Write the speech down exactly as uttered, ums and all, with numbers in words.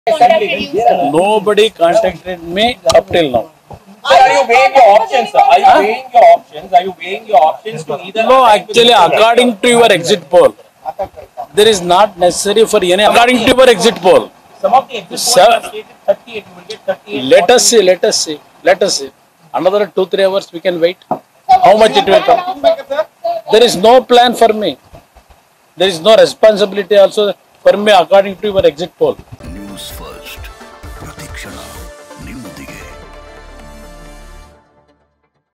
Nobody contacted me up till now. Sir, are you weighing your options? Sir? Are you huh? weighing your options? Are you weighing your options to either? No, actually, according to your exit poll, there is not necessary for any. According to your exit poll, some of the exit polls have stated thirty-eight. You will get thirty-eight. Let us see. Let us see. Let us see. Another two three hours we can wait. How much it will come? There is no plan for me. There is no responsibility also for me according to your exit poll. NewsFirst.